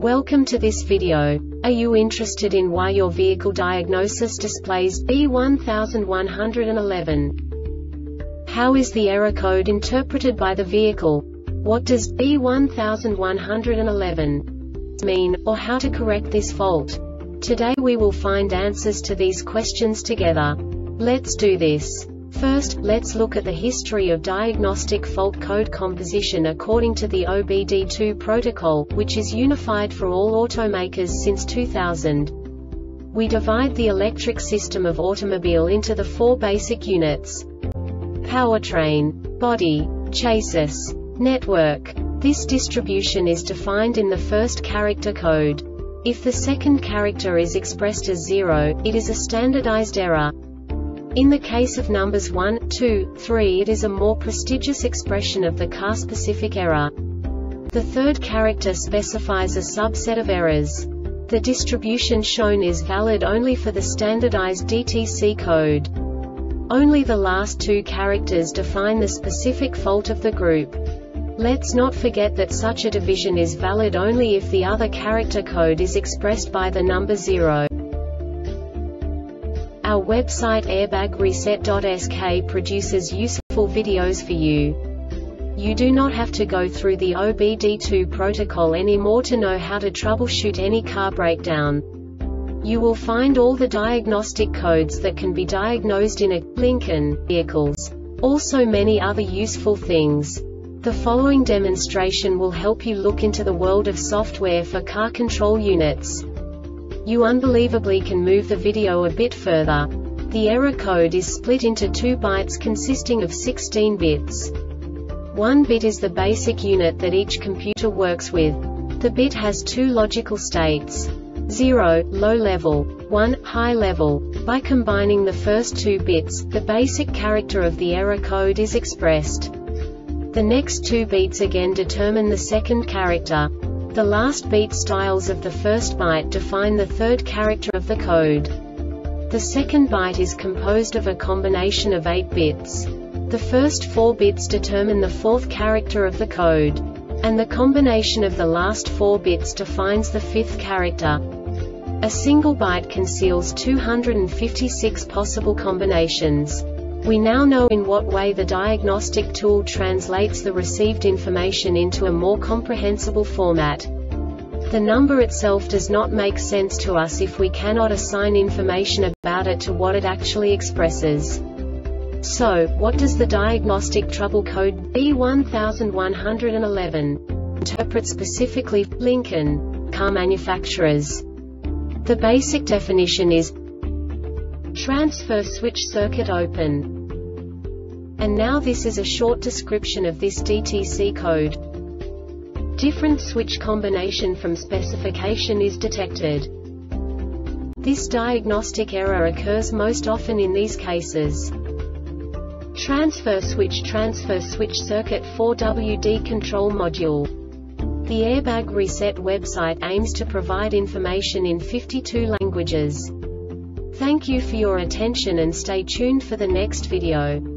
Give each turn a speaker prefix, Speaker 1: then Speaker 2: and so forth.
Speaker 1: Welcome to this video. Are you interested in why your vehicle diagnosis displays B1111? How is the error code interpreted by the vehicle? What does B1111 mean, or how to correct this fault? Today we will find answers to these questions together. Let's do this. First, let's look at the history of diagnostic fault code composition according to the OBD2 protocol, which is unified for all automakers since 2000. We divide the electric system of automobile into the four basic units: powertrain, body, chassis, network. This distribution is defined in the first character code. If the second character is expressed as 0, it is a standardized error. In the case of numbers 1, 2, 3, it is a more prestigious expression of the car-specific error. The third character specifies a subset of errors. The distribution shown is valid only for the standardized DTC code. Only the last two characters define the specific fault of the group. Let's not forget that such a division is valid only if the other character code is expressed by the number 0. Our website airbagreset.sk produces useful videos for you. You do not have to go through the OBD2 protocol anymore to know how to troubleshoot any car breakdown. You will find all the diagnostic codes that can be diagnosed in a Lincoln vehicles. Also many other useful things. The following demonstration will help you look into the world of software for car control units. You unbelievably can move the video a bit further. The error code is split into 2 bytes consisting of 16 bits. 1 bit is the basic unit that each computer works with. The bit has 2 logical states: 0, low level, 1, high level. By combining the first 2 bits, the basic character of the error code is expressed. The next 2 beats again determine the second character. The last beat styles of the first byte define the third character of the code. The second byte is composed of a combination of 8 bits. The first 4 bits determine the fourth character of the code. And the combination of the last 4 bits defines the fifth character. A single byte conceals 256 possible combinations. We now know in what way the diagnostic tool translates the received information into a more comprehensible format. The number itself does not make sense to us if we cannot assign information about it to what it actually expresses. So, what does the diagnostic trouble code B1111 interpret specifically for Lincoln car manufacturers? The basic definition is transfer switch circuit open. And now this is a short description of this DTC code. Different switch combination from specification is detected. This diagnostic error occurs most often in these cases: transfer switch circuit 4WD control module. The Airbag Reset website aims to provide information in 52 languages. Thank you for your attention and stay tuned for the next video.